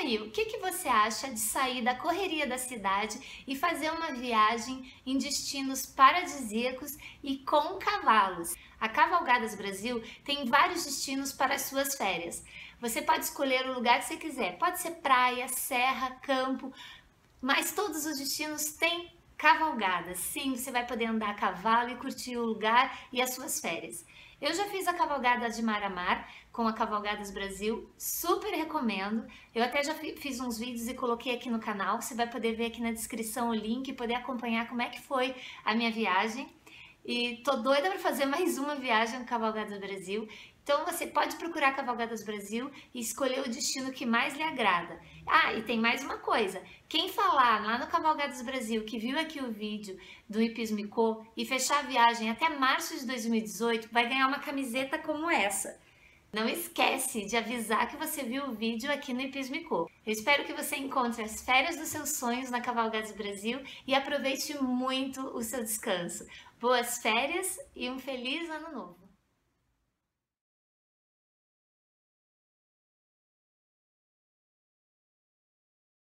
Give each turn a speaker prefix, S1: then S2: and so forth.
S1: aí, o que você acha de sair da correria da cidade e fazer uma viagem em destinos paradisíacos e com cavalos? A Cavalgadas Brasil tem vários destinos para as suas férias. Você pode escolher o lugar que você quiser. Pode ser praia, serra, campo, mas todos os destinos têm cavalgadas. Sim, você vai poder andar a cavalo e curtir o lugar e as suas férias. Eu já fiz a cavalgada de Mar a Mar com a Cavalgadas Brasil, super recomendo. Eu até já fiz uns vídeos e coloquei aqui no canal. Você vai poder ver aqui na descrição o link e poder acompanhar como é que foi a minha viagem. E tô doida para fazer mais uma viagem no Cavalgadas Brasil. Então você pode procurar Cavalgadas Brasil e escolher o destino que mais lhe agrada. Ah, e tem mais uma coisa. Quem falar lá no Cavalgadas Brasil que viu aqui o vídeo do Ipismicô e fechar a viagem até março de 2018, vai ganhar uma camiseta como essa. Não esquece de avisar que você viu o vídeo aqui no Ipismicô. Eu espero que você encontre as férias dos seus sonhos na Cavalgadas Brasil e aproveite muito o seu descanso. Boas férias e um feliz ano novo!